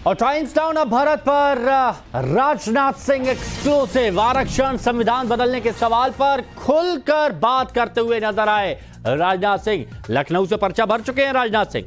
और times now अब भारत पर राजनाथ सिंह एक्सक्लूसिव आरक्षण संविधान बदलने के सवाल पर खुलकर बात करते हुए नजर आए। राजनाथ सिंह लखनऊ से पर्चा भर चुके हैं। राजनाथ सिंह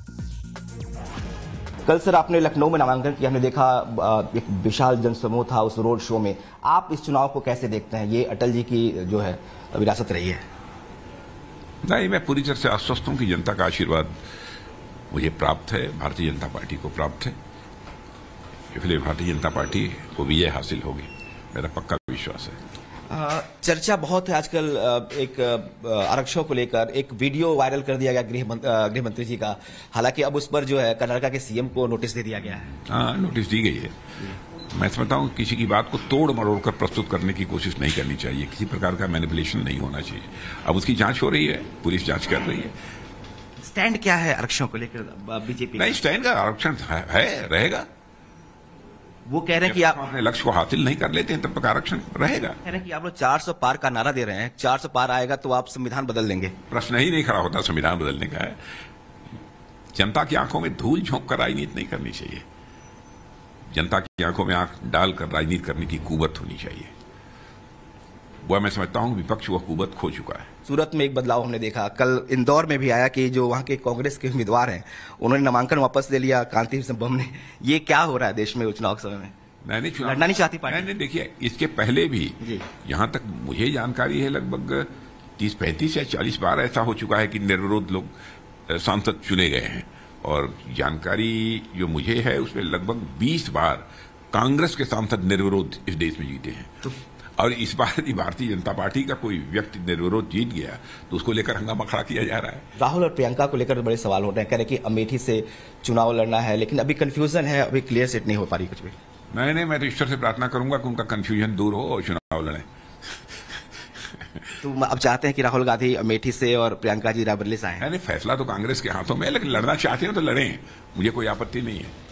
कल सर आपने लखनऊ में नामांकन किया, हमने देखा एक विशाल जनसमूह था उस रोड शो में। आप इस चुनाव को कैसे देखते हैं? ये अटल जी की जो है विरासत रही है। नहीं, मैं पूरी तरह से आश्वस्त हूं कि जनता का आशीर्वाद मुझे प्राप्त है, भारतीय जनता पार्टी को प्राप्त है, इसलिए भारतीय जनता पार्टी को विजय हासिल होगी, मेरा पक्का विश्वास है। चर्चा बहुत है आजकल एक आरक्षण को लेकर। एक वीडियो वायरल कर दिया गया गृह मंत्री जी का, हालांकि अब उस पर जो है कर्नाटक के सीएम को नोटिस दे दिया गया है। हाँ, नोटिस दी गई है। मैं समझता हूं किसी की बात को तोड़ मरोड़ कर प्रस्तुत करने की कोशिश नहीं करनी चाहिए, किसी प्रकार का मैनिपुलेशन नहीं होना चाहिए। अब उसकी जांच हो रही है, पुलिस जांच कर रही है। स्टैंड क्या है आरक्षण को लेकर बीजेपी? नहीं, स्टैंड का आरक्षण है, रहेगा। वो कह रहे हैं कि आप अपने लक्ष्य को हासिल नहीं कर लेते हैं तब तक आरक्षण रहेगा। कह रहे हैं कि आप लोग 400 पार का नारा दे रहे हैं, 400 पार आएगा तो आप संविधान बदल देंगे। प्रश्न ही नहीं खड़ा होता संविधान बदलने का है। जनता की आंखों में धूल झोंक कर राजनीति नहीं करनी चाहिए, जनता की आंखों में आंख डालकर राजनीति करने की कुवत होनी चाहिए। वह मैं समझता हूं विपक्ष वह कुवत खो चुका है। सूरत में एक बदलाव हमने देखा, कल इंदौर में भी आया कि जो वहां के कांग्रेस के उम्मीदवार हैं उन्होंने नामांकन वापस ले लिया, कांति बम ने। ये क्या हो रहा है देश में चुनाव के समय में? नहीं, लड़ना नहीं चाहती पार्टी। नहीं, देखिए, इसके पहले भी यहां तक मुझे जानकारी है लगभग 30-35 या 40 बार ऐसा हो चुका है कि निर्विरोध लोग सांसद चुने गए हैं। और जानकारी जो मुझे है उसमें लगभग 20 बार कांग्रेस के सांसद निर्विरोध इस देश में जीते हैं। और इस बार यदि भारतीय जनता पार्टी का कोई व्यक्ति निर्विरोध जीत गया तो उसको लेकर हंगामा खड़ा किया जा रहा है। राहुल और प्रियंका को लेकर बड़े सवाल हो रहे हैं, कह रहे कि अमेठी से चुनाव लड़ना है, लेकिन अभी कंफ्यूजन है, अभी क्लियर सेट नहीं हो पा रही कुछ भी। नहीं, मैं तो ईश्वर से प्रार्थना करूंगा कि उनका कंफ्यूजन दूर हो और चुनाव लड़े। तो अब चाहते हैं कि राहुल गांधी अमेठी से और प्रियंका जी रायबरेली से आए। नहीं, फैसला तो कांग्रेस के हाथों में है, लेकिन लड़ना चाहते हैं तो लड़ें, मुझे कोई आपत्ति नहीं है।